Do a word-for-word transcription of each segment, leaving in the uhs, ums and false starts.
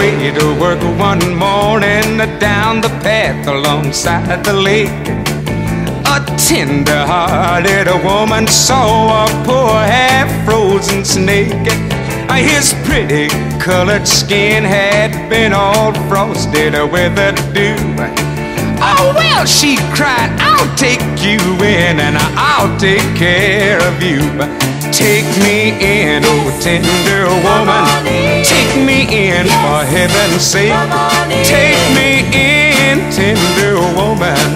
way to work one morning down the path alongside the lake. A tender-hearted woman saw a poor half-frozen snake. His pretty colored skin had been all frosted with the dew. Oh, well, she cried, I'll take you in and I'll take care of you. Take me in, oh tender woman, take me in for heaven's sake. Take me in, tender woman,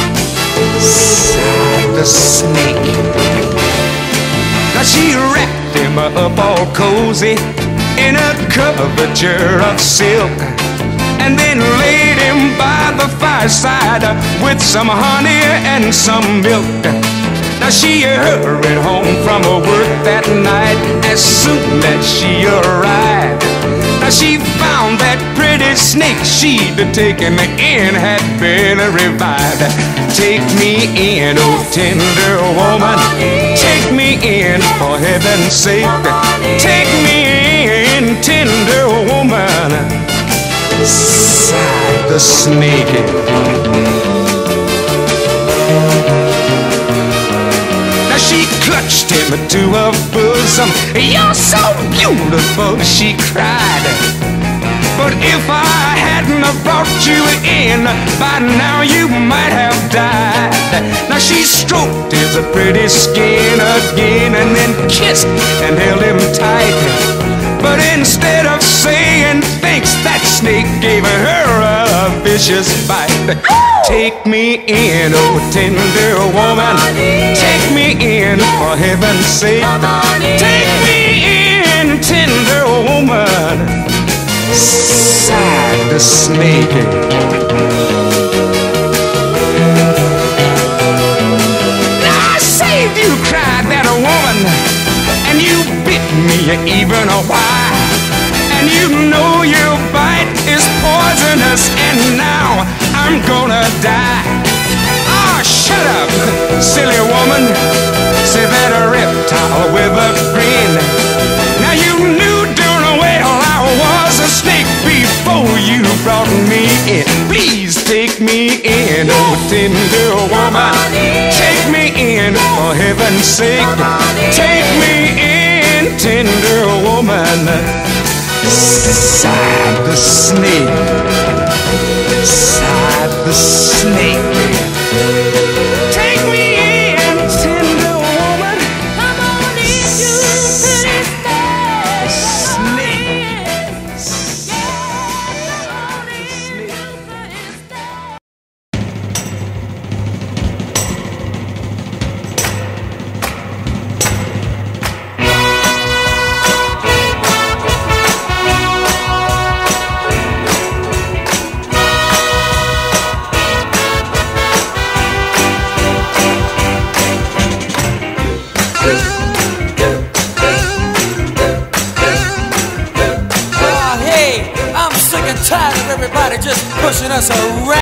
sighed the snake. Now she wrapped him up all cozy in a coverture of silk, and then laid him by the fireside with some honey and some milk. Now she hurried home from her work that night as soon as she arrived. Now she found that pretty snake she'd taken in had been revived. Take me in, oh tender woman, take me in for heaven's sake. Take me in, tender woman, sighed the snake. Now she clutched him to her bosom. You're so beautiful, she cried. But if I hadn't have brought you in, by now you might have died. Now she stroked his pretty skin again and then kissed and held him tight. But instead of saying thanks, that snake gave her a vicious bite. Take me in, oh tender woman, take me in for heaven's sake. Take me in, tender woman, sighed the snake. Now I saved you, cried that woman, and you bit me even a while. And you know your bite is poisonous, and now I'm gonna die. Ah, oh, shut up, silly woman, say that a reptile with a grin. Now you knew darn well I was a snake before you brought me in. Please take me in, oh tender woman, take me in for heaven's sake. Take me in, tender woman, sighed the snake, sighed the snake. Take me in, tender woman, come on into the tired of everybody just pushing us around.